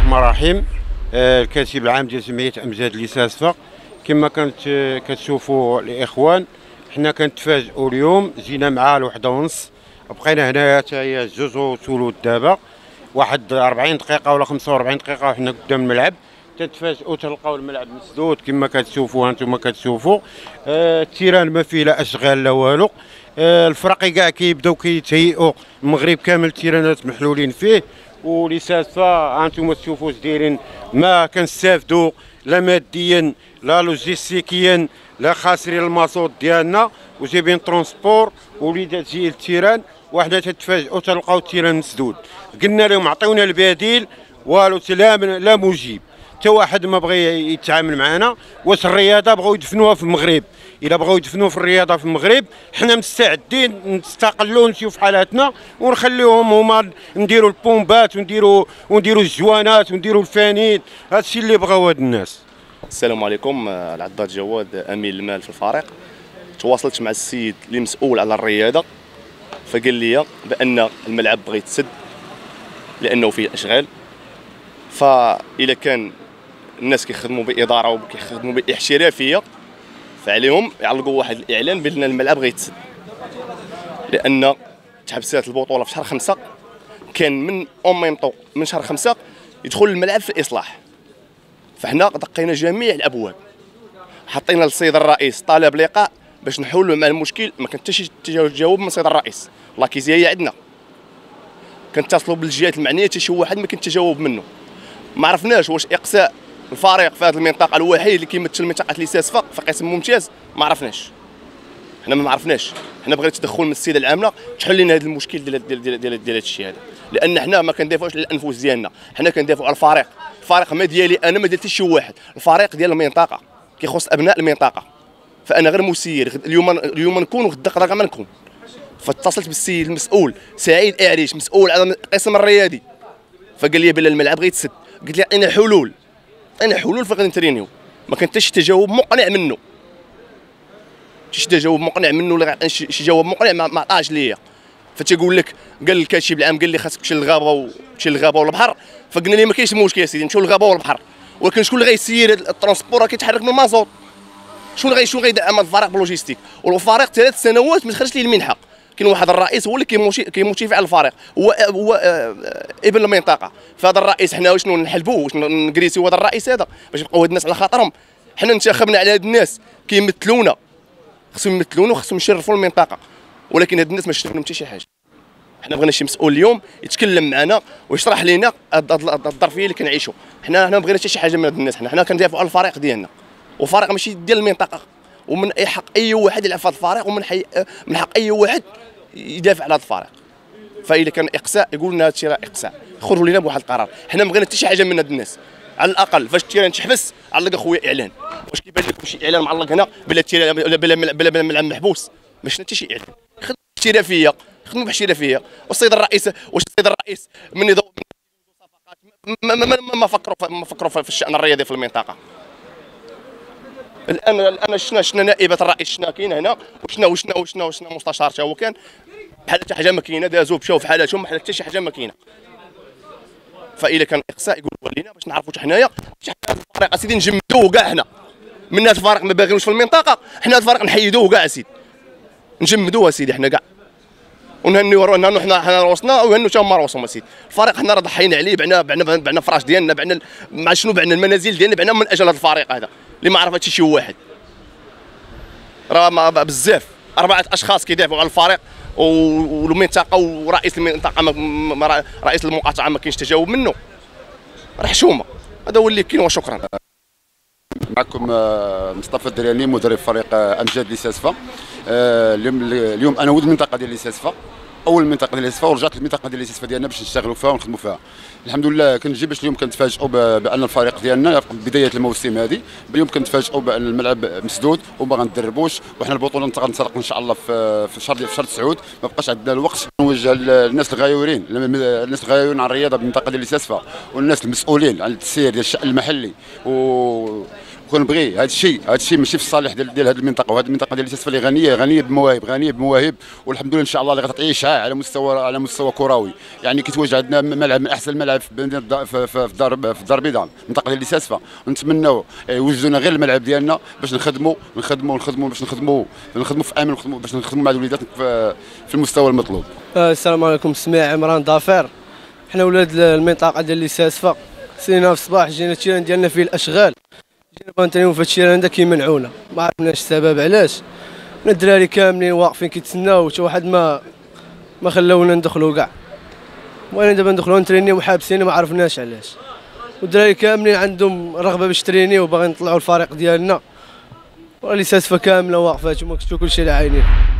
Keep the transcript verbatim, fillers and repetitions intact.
الرحمن الرحيم. آه، الكاتب العام ديال جمعيه امجاد ليساسفا. كما كانت آه، كتشوفوا الاخوان، حنا كنتفاجئوا اليوم، جينا مع الوحده ونص، بقينا هنايا حتى هي جوج وثلث دابا، واحد أربعين دقيقه ولا خمسة وأربعين دقيقه وحنا قدام الملعب. تتفاجئوا تلقاو الملعب مسدود كما كتشوفوا هانتوما كتشوفوا. آه، التيران ما فيه لا اشغال لا والو. آه، الفرق كاع كيبداو كيتهيئوا، المغرب كامل التيرانات محلولين فيه. ولساسفا هانتوما تشوفوا واش دايرين، ما كنستافدوا لا ماديا لا لوجيستيكيا لا خاسرين المازوت ديالنا وجايبين ترونسبور وليدات جاي التيران، وحنا تتفاجئوا تلقاو التيران مسدود. قلنا لهم عطيونا البديل، والو لا لا مجيب، حتى واحد ما بغى يتعامل معنا. واش الرياضه بغاو يدفنوها في المغرب؟ الا بغاو يدفنوا في الرياضه في المغرب، حنا مستعدين نستقلوا نمشيو في حالاتنا ونخليوهم هما نديروا البومبات ونديروا ونديروا الجوانات ونديروا الفانيد. هادشي اللي بغاو هاد الناس. السلام عليكم. العضاد جواد، امين المال في الفريق. تواصلت مع السيد اللي مسؤول على الرياضه، فقال لي بان الملعب بغى يتسد لانه فيه اشغال. فإذا كان الناس كيخدموا باداره وكيخدموا باحترافيه، فعليهم يعلقوا واحد الاعلان بان الملعب غيتسد، لان تحبسات البطوله في شهر خمسة، كان من اون ميم طو من شهر خمسة يدخل الملعب في الاصلاح. فحنا دقينا جميع الابواب، حطينا للسيد الرئيس طلب لقاء باش نحولوا مع المشكل. ما كان حتى شي تجاوب من السيد الرئيس، الله كيزيا عندنا. كنتصلوا بالجهات المعنيه، حتى شي واحد ما كان تجاوب منه. ما عرفناش واش اقصاء الفريق في هذه المنطقه الوحيد اللي كيمثل منطقه ليساسفا في قسم ممتاز، ما عرفناش. حنا ما عرفناش، حنا بغينا تدخل من السيده العامله تحل لنا هذا المشكل ديال ديال ديال ديال هذا الشيء هذا، لان حنا ما كندافعوش على الانفس ديالنا، حنا كندافعوا على الفريق. الفريق ما ديالي انا، ما ديال حتى شي واحد، الفريق ديال المنطقه كيخص ابناء المنطقه. فانا غير مسير، اليوم اليوم نكون وغدا غدا ما نكون. فاتصلت بالسيد المسؤول سعيد اعريش، مسؤول على القسم الرياضي، فقال لي بلا الملعب غيتسد. قلت له عطينا حلول، عطينا حلول فغادي نترينيو. ما كان حتى شي تجاوب مقنع منه، شي تجاوب مقنع منه ولا عطاني شي جواب مقنع ما عطاش ليا. فتيقول لك قال الكاتب العام قال لي خاصك تمشي للغابه وتمشي للغابه والبحر. فقلنا ليه ما كاينش مشكل يا سيدي، نمشيو للغابه والبحر، ولكن شكون اللي غيسير الترونسبور؟ راه كيتحرك من المازوت. شكون اللي غيشوف غيدعم الفريق باللوجيستيك؟ والفريق ثلاث سنوات ما دخلش ليه المنحه. كاين واحد الرئيس هو اللي كيموتيفي على الفريق، هو هو ابن المنطقه. فهذا الرئيس حنا واش نحلبوه، واش نكريسيو هذا الرئيس هذا باش يبقاو هاد الناس على خاطرهم؟ حنا انتخبنا على هاد الناس كيمثلونا، خصهم يمثلونا وخصهم يشرفوا المنطقه، ولكن هاد الناس ما شفتوا حتى شي حاجه. حنا بغينا شي مسؤول اليوم يتكلم معنا ويشرح لنا الظرفيه اللي كنعيشوا. حنا حنا ما بغينا حتى شي حاجه من هاد الناس، حنا حنا كندافعوا على الفريق ديالنا، وفريق ماشي ديال المنطقه، ومن اي حق اي واحد يلعب في هذا الفريق، ومن حي... من حق اي واحد يدافع على هذا الفريق. فاذا كان اقصاء يقول لنا هذا الشيء راه اقصاء، يخرجوا لنا بواحد القرار. حنا ما بغينا حتى شي حاجه من هاد الناس. على الاقل فاش التيران تحبس علق اخويا اعلان. واش كيبان لكم شي اعلان معلق هنا بلا التيران بلا بلا بلا الملعب محبوس؟ ما شفنا حتى شي اعلان. خدموا باحترافيه، خدموا باحترافيه. والسيد الرئيس واش السيد الرئيس من يضو صفقات ما, ما, ما, ما فكروا ما فكروا في الشان الرياضي في المنطقه. الان الان شفنا شفنا نائبه الرئيس، شفنا كاين هنا، وشنا وشنا وشنا وشنا مستشار حتى هو كان، بحال حتى حاجه ما كاينه، دازوا مشاو في حالاتهم بحال حتى شي حاجه ما كاينه. فاذا كان اقصاء يقولوا لنا باش نعرفوا حتى حنايا الفريق اسيدي نجمدوه كاع. حنا من هذا الفريق ما باغيوش في المنطقه، حنا هذا الفريق نحيدوه كاع اسيدي، نجمدوه اسيدي حنا كاع، ونهنيو نهنو حنا حنا روسنا وهنو حتى هما روسهم اسيدي. الفريق حنا راه ضحينا عليه، بعنا بعنا بعنا فراش ديالنا، بعنا مع شنو، بعنا المنازل ديالنا، بعنا من اجل هذا الفريق هذا اللي ما عرف حتى شي واحد. راه بزاف اربعه اشخاص كيدافعوا على الفريق والمنطقه، ورئيس المنطقه ما رئيس المقاطعه ما كاينش تجاوب منه. راه حشومه. هذا هو اللي كاين، وشكرا. معكم مصطفى الدراني مدرب فريق امجاد ليساسفا. اليوم اليوم انا ولد المنطقه ديال ليساسفا، اول منطقه ديال ليساسفا، ورجعت للمنطقه ديال ليساسفا ديالنا باش نشتغلوا فيها ونخدموا فيها. الحمد لله كنجي باش اليوم كنتفاجئوا بان الفريق ديالنا في بدايه الموسم هذه اليوم كنتفاجئوا بان الملعب مسدود وما غندربوش، وحنا البطوله غنطلق ان شاء الله في في شهر في شهر تسعود. ما بقاش عندنا الوقت. نوجه للناس الغايورين، الناس الغايورين على الرياضه بالمنطقه ديال ليساسفا، والناس المسؤولين على التسيير ديال الشأن المحلي و وكنبغي هذا الشيء هذا الشيء ماشي في الصالح ديال ديال هذه المنطقه، وهذه المنطقه ديال ليساسفا اللي غنيه غنيه بمواهب غنيه بمواهب والحمد لله ان شاء الله اللي غتعطي اشعاع على مستوى على مستوى كروي. يعني كيتواجد عندنا ملعب من احسن الملاعب في في الدار في الدار البيضاء المنطقه ديال ليساسفا، ونتمناو يوجدوا لنا غير الملعب ديالنا باش نخدموا نخدموا نخدموا باش نخدموا نخدموا في امن باش نخدموا مع الوليدات في المستوى المطلوب. السلام عليكم، سمي عمران ضافر. حنا ولاد المنطقه ديال ليساسفا، سينا في الصباح جينا التيران ديالنا فيه الاشغال، جينا بغينا نترينيو في التيران هذا كيمنعونا، ما عرفناش السبب علاش. الدراري كاملين واقفين كيتسناو، حتى واحد ما ما خلاونا ندخلوا كاع، بغينا دابا ندخلوا نترينيو وحابسين ما عرفناش علاش. والدراري كاملين عندهم رغبه باش ترينيو وباغيين نطلعوا الفريق ديالنا، وليساسفا كامله واقفه، نتوما كتشوفوا كلشي على عينيه.